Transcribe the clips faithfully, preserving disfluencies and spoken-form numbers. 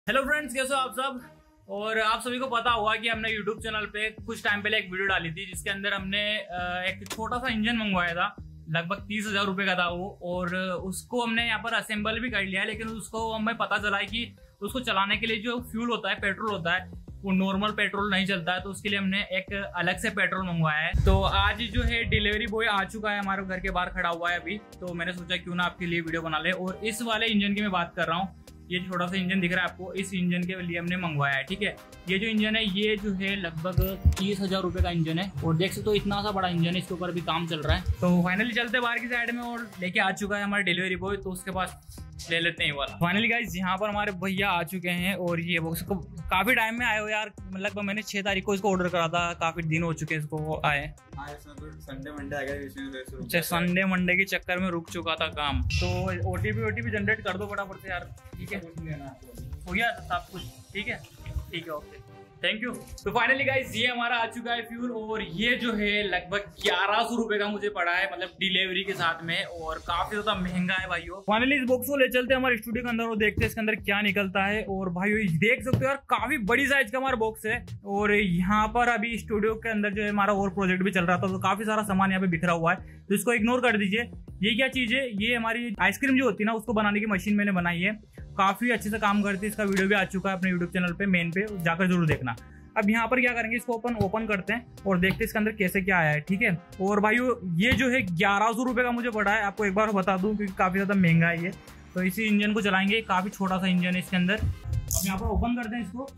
Hello friends, कैसे हो आप सब। और आप सभी को पता होगा कि हमने यूट्यूब चैनल पे कुछ टाइम पहले एक वीडियो डाली थी जिसके अंदर हमने एक छोटा सा इंजन मंगवाया था, लगभग तीस हजार रुपये का था वो। और उसको हमने यहाँ पर असेंबल भी कर लिया है, लेकिन उसको हमें पता चला है कि उसको चलाने के लिए जो फ्यूल होता है, पेट्रोल होता है, वो नॉर्मल पेट्रोल नहीं चलता है। तो उसके लिए हमने एक अलग से पेट्रोल मंगवाया है। तो आज जो है डिलीवरी बॉय आ चुका है, हमारे घर के बाहर खड़ा हुआ है अभी। तो मैंने सोचा क्यों ना आपके लिए वीडियो बना ले। और इस वाले इंजन की मैं बात कर रहा हूँ, ये छोटा सा इंजन दिख रहा है आपको, इस इंजन के लिए हमने मंगवाया है। ठीक है, ये जो इंजन है ये जो है लगभग तीस हजार रुपये का इंजन है। और देख सकते हो इतना सा बड़ा इंजन है, इसके ऊपर भी काम चल रहा है। तो फाइनली चलते बाहर की साइड में और लेके आ चुका है हमारा डिलीवरी बॉय, तो उसके पास ले लेते हैं वाला। फाइनली गाइस यहाँ पर हमारे भैया आ चुके हैं। और ये बॉक्स को काफी टाइम में आए हो यार, मतलब मैंने छह तारीख को इसको ऑर्डर करा था, काफी दिन हो चुके हैं इसको आए। संडे मंडे आ गया, अच्छा संडे मंडे के चक्कर में रुक चुका था काम। तो ओटीपी ओटीपी जनरेट कर दो फटाफट से यार। ठीक है, हो गया सब कुछ। ठीक है ठीक है ओके थैंक यू। तो फाइनली गाइस ये हमारा आ चुका है फ्यूल, और ये जो है लगभग ग्यारह सौ रुपए का मुझे पड़ा है, मतलब डिलीवरी के साथ में, और काफी ज्यादा महंगा है भाइयों। फाइनली इस बॉक्स को ले चलते हैं हमारे स्टूडियो के अंदर और देखते हैं इसके अंदर क्या निकलता है। और भाइयों देख सकते हो यार, काफी बड़ी साइज का हमारा बॉक्स है। और यहाँ पर अभी स्टूडियो के अंदर जो है हमारा और प्रोजेक्ट भी चल रहा था, तो काफी सारा सामान यहाँ पे बिखरा हुआ है, तो इसको इग्नोर कर दीजिए। ये क्या चीज है, ये हमारी आइसक्रीम जो होती है ना, उसको बनाने की मशीन मैंने बनाई है, काफी अच्छे से काम करती है। इसका वीडियो भी आ चुका है अपने यूट्यूब चैनल पे, मेन पे जाकर जरूर देखना। अब यहाँ पर क्या करेंगे, इसको ओपन ओपन करते हैं और देखते हैं इसके अंदर कैसे क्या आया है। ठीक है, और भाइयों ये जो है ग्यारह सौ रुपये का मुझे पड़ा है, आपको एक बार बता दूं क्योंकि काफी ज्यादा महंगा है ये। तो इसी इंजन को चलाएंगे, काफी छोटा सा इंजन है इसके अंदर। अब यहाँ पर ओपन करते हैं इसको।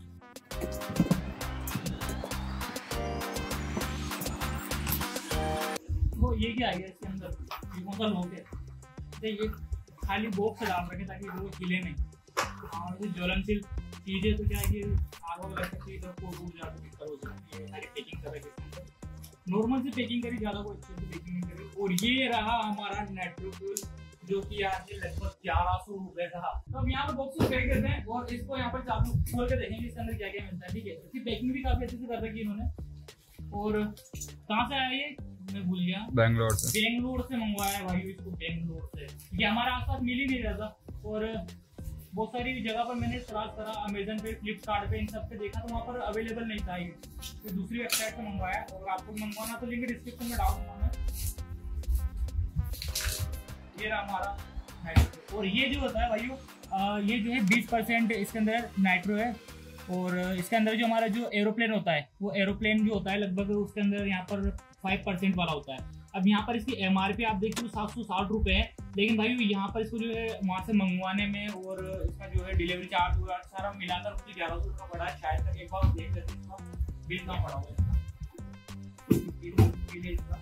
तो ये क्या है इसके अंदर, ये कौन सा लोग है, ये खाली बॉक्स डाल रखे ताकि वो हिले नहीं। और ज्वलनशील चीजें तो क्या है कि आग वगैरह लग सकती है, तो टूट जाती है, दिक्कत हो सकती है। सारी पैकिंग कर रखी है, नॉर्मल से पैकिंग करी, ज्यादा कोई अच्छे से पैकिंग नहीं करी। और ये रहा हमारा नाइट्रो फ्यूल, जो कि आज लगभग ग्यारह सौ रुपए का। तो अब यहाँ पर बॉक्स को फेंक देते हैं और इसको यहाँ पर चाकू खोल के देखेंगे इसके अंदर क्या क्या मिलता है। ठीक है, इसकी पैकिंग भी काफी अच्छे से कर रखी है इन्होंने। और कहाँ से आया ये मैं भूल गया, बैंगलोर से। बेंगलोर से मंगवाया है भाई इसको, बेंगलोर से। ये हमारे आसपास मिल ही नहीं रहा था, और बहुत सारी जगह पर मैंने तलाश करा, अमेजन पे, फ्लिपकार्ट पे, इन सब पे देखा, तो वहाँ पर अवेलेबल नहीं था। ये तो दूसरी वेबसाइट से मंगवाया, और आपको मंगवाना तो लिंक डिस्क्रिप्शन में डाल दूंगा मैं। ये रहा हमारा नाइट्रो। और ये जो होता है भाइयों, ये जो है बीस परसेंट इसके अंदर नाइट्रो है। और इसके अंदर जो हमारा जो एरोप्लेन होता है, वो एरोप्लेन जो होता है लगभग उसके अंदर यहाँ पर फाइव परसेंट वाला होता है। अब यहाँ पर इसकी एमआरपी आप देखते हो सात सौ साठ रुपए है, लेकिन भाई यहाँ पर इसको जो है वहाँ से मंगवाने में और इसका जो है डिलीवरी चार्ज वगैरह सारा मिलाकर मुझे ग्यारह सौ रुपये पड़ा है। शायद तक एक बार देख लेते हैं इसका बिल कहाँ पड़ा हुआ है इसका,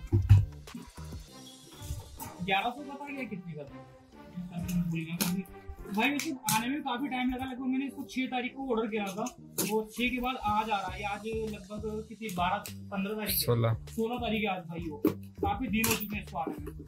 ग्यारह सौ का था या कितने का था भाई। इसको आने में काफी टाइम लगा, लगभग मैंने इसको छह तारीख को ऑर्डर किया था, वो छह के बाद आज आ रहा है। आज लगभग किसी बारह पंद्रह तारीख सोलह सोलह तारीख आज भाई, वो काफी दिन हो चुके हैं इसको आने में।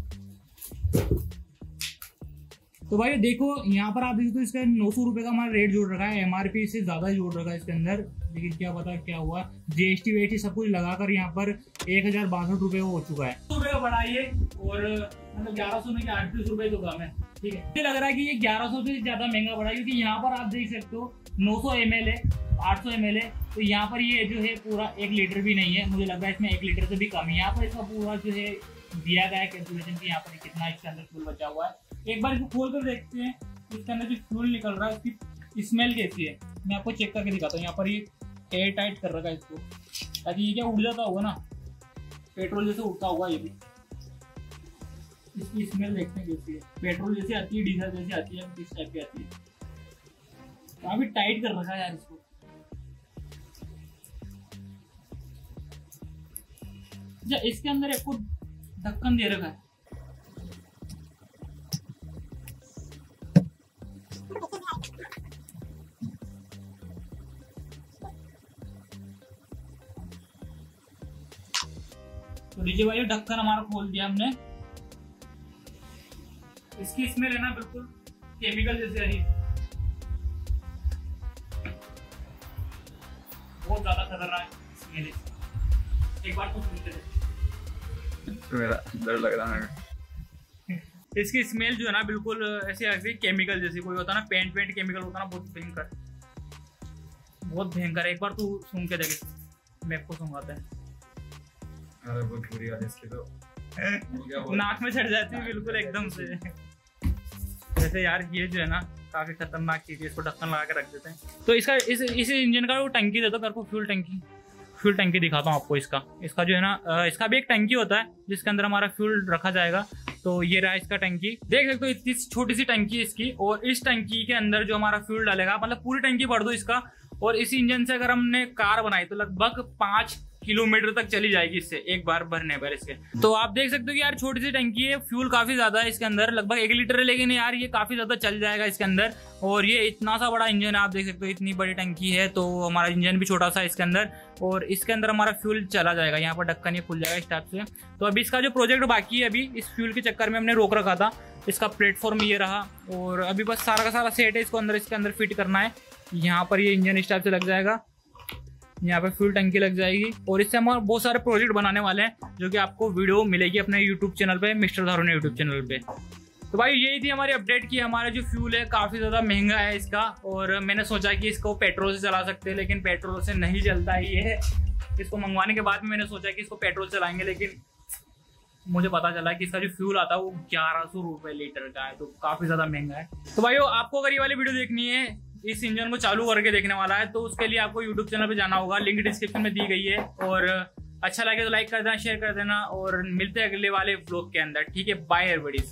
तो भाई देखो यहाँ पर आप देखो तो इसका नौ सौ रुपए का हमारा रेट जोड़ रखा है, एमआरपी से ज्यादा जोड़ रखा है इसके अंदर। लेकिन क्या पता क्या हुआ, जीएसटी वीएसटी सब कुछ लगाकर यहाँ पर एक हजार बासठ रुपए हो चुका है। सौ रुपए का बढ़ाइए, और मतलब ग्यारह सौ में क्या अड़तीस रुपए तो कम है। ठीक है, मुझे लग रहा है कि ये ग्यारह सौ से ज्यादा महंगा पड़ा है, क्योंकि यहाँ पर आप देख सकते हो नौ सौ एम एल है, आठ सौ एम एल है। तो यहाँ पर ये जो है पूरा एक लीटर भी नहीं है, मुझे लग रहा है इसमें एक लीटर से भी कम है। यहाँ पर इसका पूरा जो है दिया गया है कैलकुलेशन की, यहाँ पर कितना इसके अंदर फ्यूल बचा हुआ है। एक बार इसको खोल कर देखते हैं इसके अंदर जो फ्यूल निकल रहा है उसकी स्मेल कैसी है, मैं आपको चेक करके दिखाता हूँ। यहाँ पर ये एयर टाइट कर रखा है इसको, ताकि ये क्या उड़ जाता होगा ना, पेट्रोल जैसे उड़ता होगा ये भी। इसकी स्मेल देखते हैं कैसी है, पेट्रोल जैसे आती है, डीजल जैसी आती है, किस टाइप की आती है। काफी टाइट कर रखा है यार इसको। अच्छा, इसके अंदर एक ढक्कन दे रखा है, तो लीजिए भाई ढक्कन हमारा खोल दिया हमने। इसकी स्मेल है ना बिल्कुल केमिकल जैसे आ रही है, बहुत ज्यादा खतरनाक स्मेल है। एक बार तो सुनते थे, मेरा डर लग रहा है। इसकी स्मेल जो है ना बिल्कुल ऐसे ऐसे केमिकल जैसी, कोई होता है ना पेंट पेंट केमिकल होता है ना, बहुत भयंकर। बहुत भयंकर है, एक बार तू सूंघ के देख, मैं को सूंघाता है। अरे बहुत बुरी हालत इसकी तो नाक में चढ़ जाती है बिल्कुल एकदम से। वैसे यार ये जो है ना काफी खतरनाक चीज है, इसको ढक्कन लगा के रख देते हैं। तो इसका इस इस इंजन का वो टंकी देता मेरे को, फ्यूल टंकी फ्यूल टंकी दिखाता हूँ आपको। इसका इसका जो है ना, इसका भी एक टंकी होता है जिसके अंदर हमारा फ्यूल रखा जाएगा। तो ये रहा इसका टंकी, देख सकते हो इतनी छोटी सी टंकी है इसकी। और इस टंकी के अंदर जो हमारा फ्यूल डालेगा, मतलब पूरी टंकी भर दो इसका। और इस इंजन से अगर हमने कार बनाई तो लगभग पांच किलोमीटर तक चली जाएगी इससे, एक बार भरने पर इसके। तो आप देख सकते हो कि यार छोटी सी टंकी है, फ्यूल काफी ज्यादा है इसके अंदर, लगभग एक लीटर है, लेकिन यार ये काफी ज्यादा चल जाएगा इसके अंदर। और ये इतना सा बड़ा इंजन है, आप देख सकते हो इतनी बड़ी टंकी है। तो हमारा इंजन भी छोटा सा है इसके अंदर, और इसके अंदर हमारा फ्यूल चला जाएगा। यहाँ पर ढक्कन ये खुल जाएगा इस टाइप से। तो अभी इसका जो प्रोजेक्ट बाकी है, अभी इस फ्यूल के चक्कर में हमने रोक रखा था। इसका प्लेटफॉर्म ये रहा, और अभी बस सारा का सारा सेट है, इसको अंदर इसके अंदर फिट करना है। यहाँ पर ये इंजन इस टाइप से लग जाएगा, यहाँ पे फ्यूल टंकी लग जाएगी। और इससे हम बहुत सारे प्रोजेक्ट बनाने वाले हैं, जो कि आपको वीडियो मिलेगी अपने यूट्यूब चैनल पे, मिस्टर धारुन यूट्यूब चैनल पे। तो भाई यही थी हमारी अपडेट की। हमारा जो फ्यूल है काफ़ी ज़्यादा महंगा है इसका, और मैंने सोचा कि इसको पेट्रोल से चला सकते हैं, लेकिन पेट्रोल से नहीं चलता है ये। इसको मंगवाने के बाद में मैंने सोचा कि इसको पेट्रोल चलाएंगे, लेकिन मुझे पता चला कि इसका जो फ्यूल आता है वो ग्यारह सौ रुपये लीटर का है, तो काफ़ी ज़्यादा महंगा है। तो भाई आपको अगर ये वाली वीडियो देखनी है, इस इंजन को चालू करके देखने वाला है, तो उसके लिए आपको यूट्यूब चैनल पे जाना होगा, लिंक डिस्क्रिप्शन में दी गई है। और अच्छा लगे तो लाइक कर देना, शेयर कर देना, और मिलते हैं अगले वाले व्लॉग के अंदर। ठीक है, बाय एवरीबॉडी।